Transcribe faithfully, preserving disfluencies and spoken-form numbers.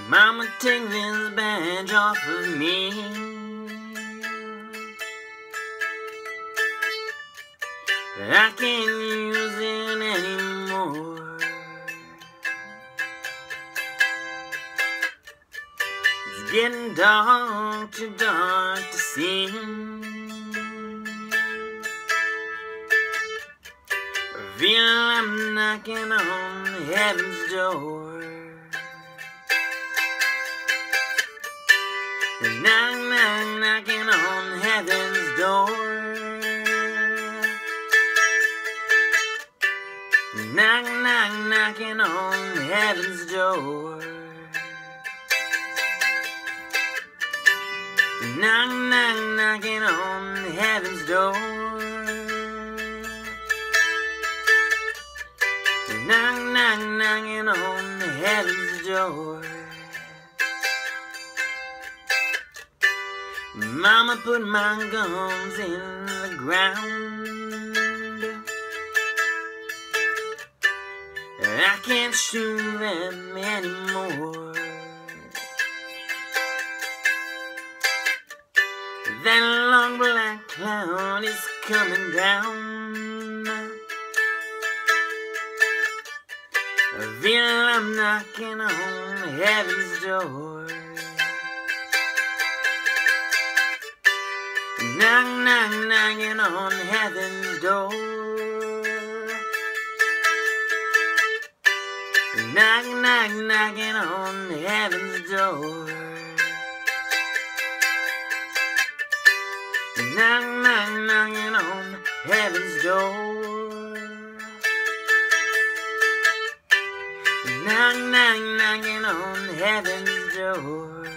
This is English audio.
Mama, take this badge off of me. I can't use it anymore. It's getting dark, too dark to see. I feel I'm knocking on heaven's door. Knock, knock, knocking on heaven's door. Knock, knock, knocking on heaven's door. Knock, knock, knocking on heaven's door. Knock, knock, knocking on heaven's door. Mama put my guns in the ground. I can't shoot them anymore. That long black cloud is coming down. I feel I'm knocking on heaven's door. Knock, knock, knocking on heaven's door. Knock, knock, knocking on heaven's door. Knock, knock, knocking on heaven's door. Knock, knock, knocking on heaven's door.